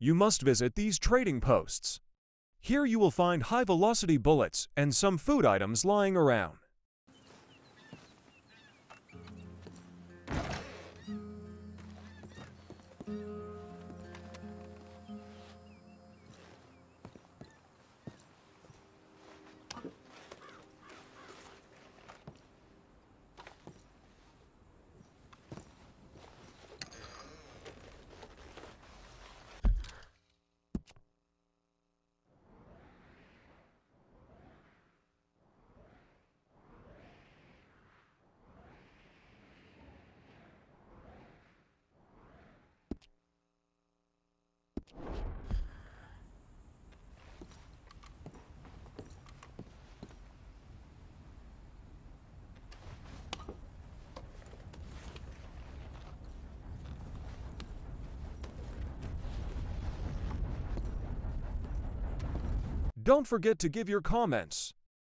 you must visit these trading posts. Here you will find high-velocity bullets and some food items lying around. Don't forget to give your comments.